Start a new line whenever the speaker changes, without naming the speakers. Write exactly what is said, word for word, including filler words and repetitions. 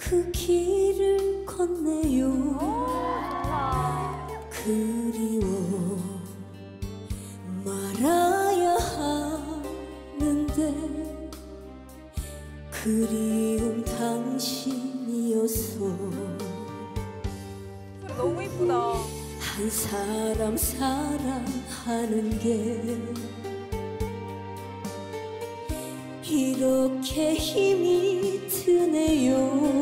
그 길을 건네요. 그리워 말아야 하는데 그리운 당신이어서.
너무 이쁘다.
한 사람 사랑하는 게 이렇게 힘이 드네요.